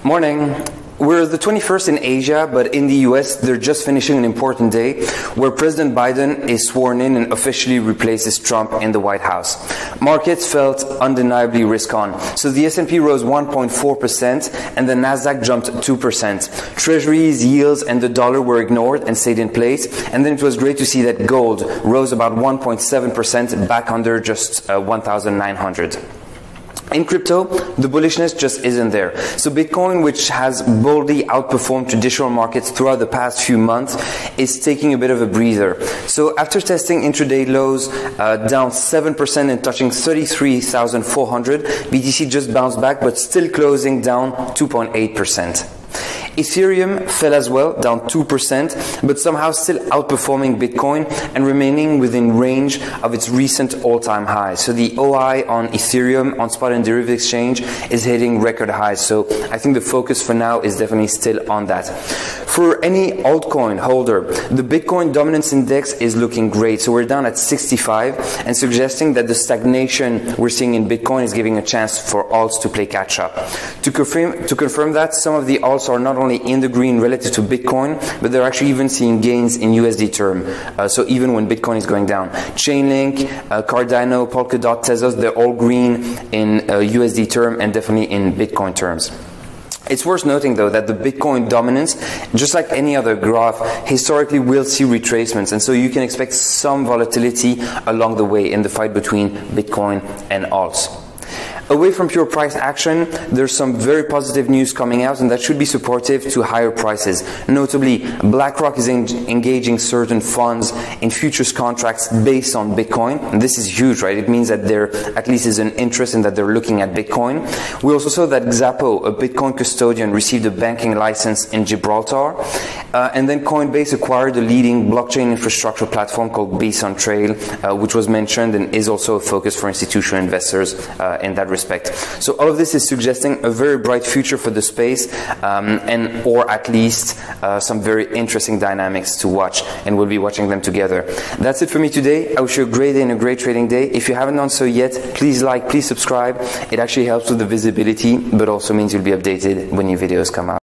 Morning. We're the 21st in Asia, but in the US, they're just finishing an important day where President Biden is sworn in and officially replaces Trump in the White House. Markets felt undeniably risk-on. So the S&P rose 1.4% and the Nasdaq jumped 2%. Treasuries, yields, and the dollar were ignored and stayed in place. And then it was great to see that gold rose about 1.7% back under just 1,900. In crypto, the bullishness just isn't there. So Bitcoin, which has boldly outperformed traditional markets throughout the past few months, is taking a bit of a breather. So after testing intraday lows down 7% and touching 33,400, BTC just bounced back, but still closing down 2.8%. Ethereum fell as well, down 2%, but somehow still outperforming Bitcoin and remaining within range of its recent all-time highs. So the OI on Ethereum on spot and derivative exchange is hitting record highs. So I think the focus for now is definitely still on that. For any altcoin holder, the Bitcoin dominance index is looking great. So we're down at 65 and suggesting that the stagnation we're seeing in Bitcoin is giving a chance for alts to play catch up. To confirm that, some of the alts are not only in the green relative to Bitcoin, but they're actually even seeing gains in USD term. So even when Bitcoin is going down. Chainlink, Cardano, Polkadot, Tezos, they're all green in USD term and definitely in Bitcoin terms. It's worth noting, though, that the Bitcoin dominance, just like any other graph, historically will see retracements. And so you can expect some volatility along the way in the fight between Bitcoin and alts. Away from pure price action, there's some very positive news coming out, and that should be supportive to higher prices. Notably, BlackRock is engaging certain funds in futures contracts based on Bitcoin. And this is huge, right? It means that there at least is an interest in that they're looking at Bitcoin. We also saw that Xapo, a Bitcoin custodian, received a banking license in Gibraltar. And then Coinbase acquired a leading blockchain infrastructure platform called Base on Trail, which was mentioned and is also a focus for institutional investors in that respect. So all of this is suggesting a very bright future for the space, or at least some very interesting dynamics to watch, and we'll be watching them together. That's it for me today. I wish you a great day and a great trading day. If you haven't done so yet, please like, please subscribe. It actually helps with the visibility, but also means you'll be updated when new videos come out.